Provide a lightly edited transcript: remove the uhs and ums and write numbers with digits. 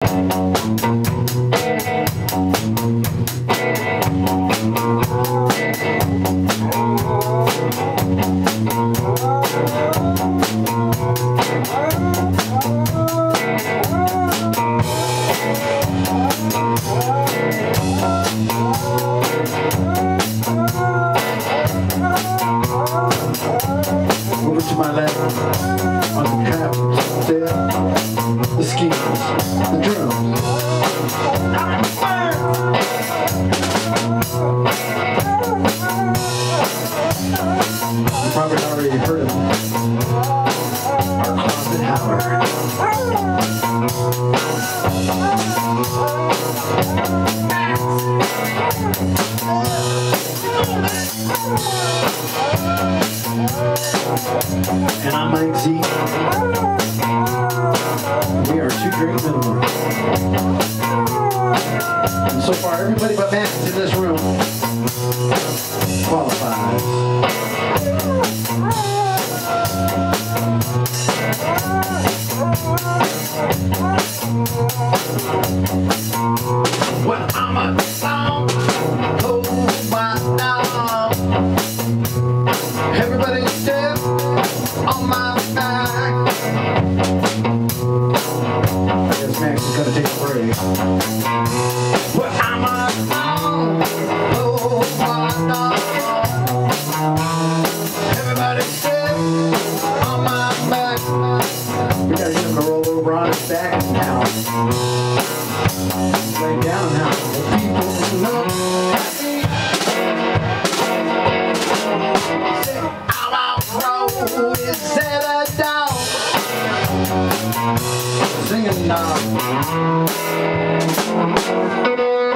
Over to my left, on the trap, the skis, the drums. You probably already heard of him. Our closet howler. And I'm Mike Z. We are two great gentlemen. And so far, everybody but Matt in this room qualifies. Well, I'm a song, oh my dog. Everybody step on my back. I guess Max is gonna take a break. Well, I'm a